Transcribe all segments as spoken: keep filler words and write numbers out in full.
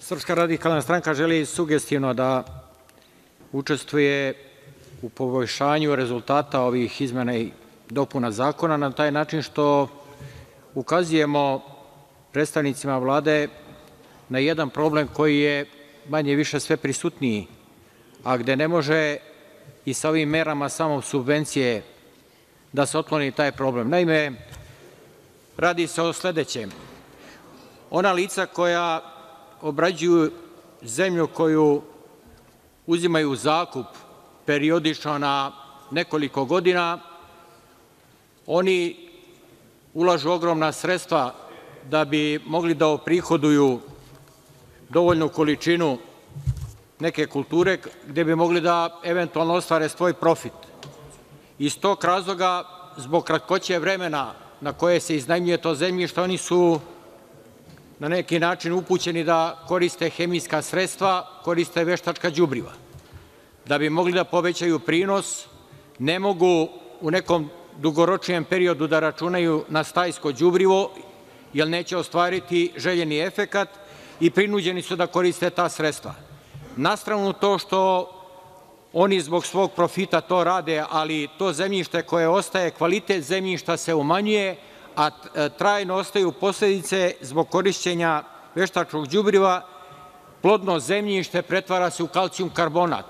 Srpska radikalna stranka želi sugestivno da učestvuje u poboljšanju rezultata ovih izmena i dopuna zakona na taj način što ukazujemo predstavnicima Vlade na jedan problem koji je manje-više sve prisutniji, a gde ne može i sa ovim merama samo subvencije da se otkloni taj problem. Naime, radi se o sledećem. Ona lica koja obrađuju zemlju koju uzimaju u zakup periodično na nekoliko godina, oni ulažu ogromna sredstva da bi mogli da oprihoduju dovoljnu količinu neke kulture gde bi mogli da eventualno ostvare svoj profit. Iz tog razloga, zbog kratkoće vremena na koje se iznajmljuje to zemljište, oni su na neki način upućeni da koriste hemijska sredstva, koriste veštačka đubriva. Da bi mogli da povećaju prinos, ne mogu u nekom dugoročnijem periodu da računaju na stajsko đubrivo, jer neće ostvariti željeni efekat i prinuđeni su da koriste ta sredstva. Na stranu to što oni zbog svog profita to rade, ali to zemljište koje ostaje, kvalitet zemljišta se umanjuje, a trajno ostaju posledice zbog korišćenja veštačkog đubriva, plodno zemljište pretvara se u kalcijum karbonat.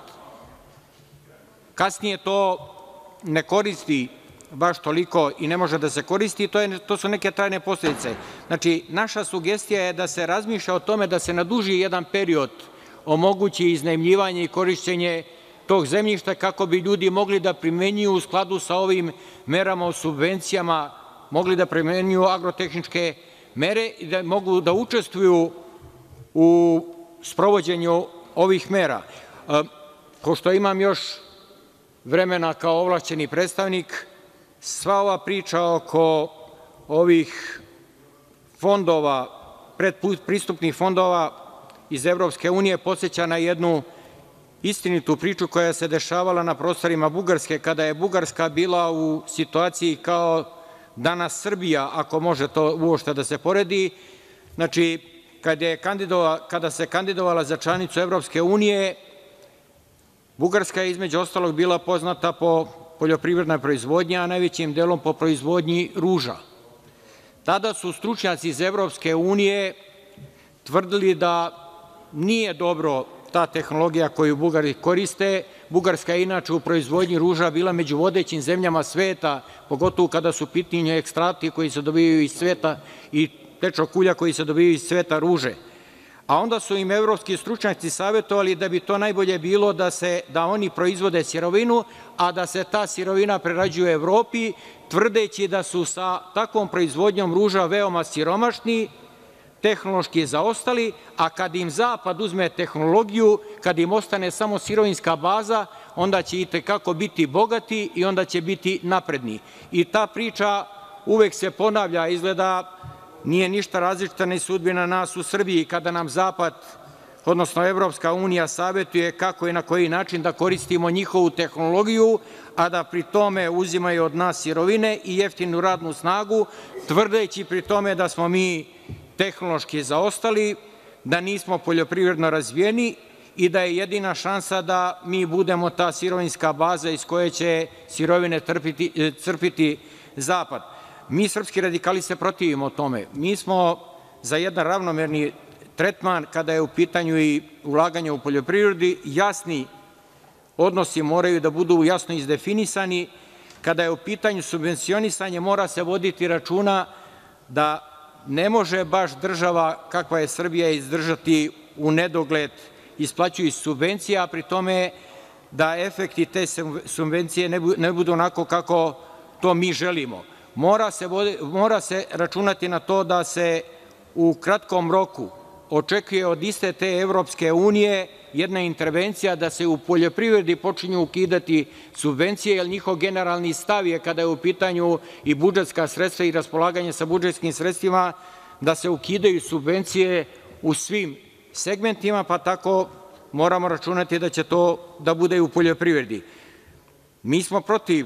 Kasnije to ne koristi baš toliko i ne može da se koristi, to su neke trajne posledice. Znači, naša sugestija je da se razmišlja o tome da se na duži jedan period omogući iznajmljivanje i korišćenje tog zemljišta kako bi ljudi mogli da primenjuju u skladu sa ovim merama o subvencijama, mogli da primenjuju agrotehničke mere i da mogu da učestvuju u sprovođenju ovih mera. Pošto imam još vremena kao ovlašćeni predstavnik, sva ova priča oko ovih fondova, predpristupnih fondova iz Evropske unije podseća na jednu istinitu priču koja se dešavala na prostorima Bugarske, kada je Bugarska bila u situaciji kao danas Srbija, ako može to uopšte da se poredi. Znači, kada se kandidovala za članicu Evropske unije, Bugarska je između ostalog bila poznata po poljoprivrednoj proizvodnji, a najvećim delom po proizvodnji ruža. Tada su stručnjaci iz Evropske unije tvrdili da nije dobro ta tehnologija koju Bugari koriste. Bugarska je inače u proizvodnji ruža bila među vodećim zemljama sveta, pogotovo kada su u pitanju ekstrakti koji se dobijaju iz cveta i tečnog ulja koji se dobijaju iz cveta ruže. A onda su im evropski stručnjaci savetovali da bi to najbolje bilo da oni proizvode sirovinu, a da se ta sirovina prerađuje u Evropi, tvrdeći da su sa takvom proizvodnjom ruža veoma siromašni, tehnološki zaostali, a kad im Zapad uzme tehnologiju, kad im ostane samo sirovinska baza, onda će i te kako biti bogati i onda će biti napredni. I ta priča uvek se ponavlja, izgleda nije ništa različita ni sudbina nas u Srbiji, kada nam Zapad, odnosno Evropska unija savetuje kako i na koji način da koristimo njihovu tehnologiju, a da pri tome uzimaju od nas sirovine i jeftinu radnu snagu, tvrdeći pri tome da smo mi tehnološki zaostali, da nismo poljoprivredno razvijeni i da je jedina šansa da mi budemo ta sirovinska baza iz koje će sirovine crpiti Zapad. Mi, srpski radikali, se protivimo tome. Mi smo za jedan ravnomerni tretman kada je u pitanju i ulaganje u poljoprivredi. Jasni odnosi moraju da budu jasno izdefinisani. Kada je u pitanju subvencionisanje, mora se voditi računa da ne može baš država kakva je Srbija izdržati u nedogled isplaćujući subvencije, a pri tome da efekti te subvencije ne budu onako kako to mi želimo. Mora se računati na to da se u kratkom roku očekuje od iste te Evropske unije jedna intervencija da se u poljoprivredi počinju ukidati subvencije, jer njihov generalni stav je, kada je u pitanju i budžetska sredstva i raspolaganje sa budžetskim sredstvima, da se ukidaju subvencije u svim segmentima, pa tako moramo računati da će to da bude i u poljoprivredi. Mi smo protiv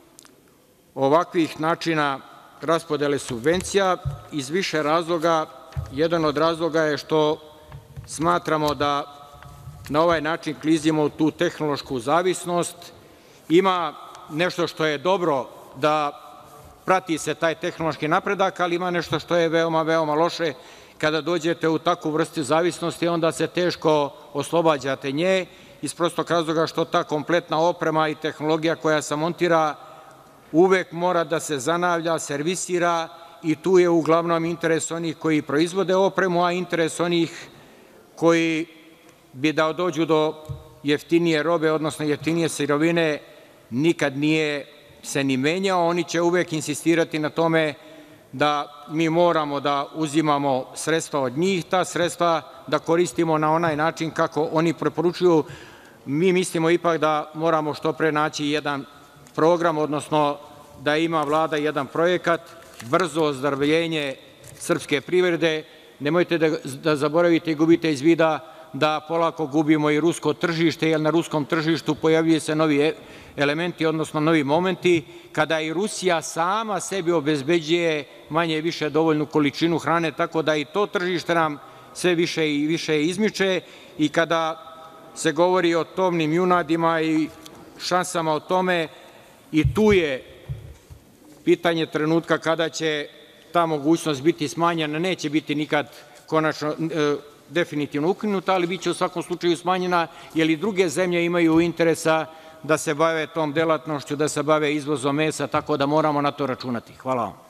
ovakvih načina raspodele subvencija iz više razloga. Jedan od razloga je što smatramo da na ovaj način klizimo u tu tehnološku zavisnost. Ima nešto što je dobro, da prati se taj tehnološki napredak, ali ima nešto što je veoma, veoma loše. Kada dođete u takvu vrstu zavisnosti, onda se teško oslobađate nje, iz prostog razloga što ta kompletna oprema i tehnologija koja se montira uvek mora da se zanavlja, servisira i tu je uglavnom interes onih koji proizvode opremu, a interes onih koji bi da dođu do jeftinije robe, odnosno jeftinije sirovine, nikad nije se ni menjao. Oni će uvek insistirati na tome da mi moramo da uzimamo sredstva od njih, ta sredstva da koristimo na onaj način kako oni preporučuju. Mi mislimo ipak da moramo što pre naći jedan program, odnosno da ima Vlada jedan projekat, brzo ozdravljenje srpske privrede. Nemojte da zaboravite i gubite iz vida da polako gubimo i rusko tržište, jer na ruskom tržištu pojavljuju se novi elementi, odnosno novi momenti, kada i Rusija sama sebi obezbeđuje manje više dovoljnu količinu hrane, tako da i to tržište nam sve više i više izmiče. I kada se govori o tovnim junadima i šansama o tome, i tu je pitanje trenutka kada će ta mogućnost biti smanjena. Neće biti nikad konačno definitivno ukinuta, ali biće u svakom slučaju smanjena, jer i druge zemlje imaju interesa da se bave tom delatnošću, da se bave izvozom mesa, tako da moramo na to računati. Hvala vam.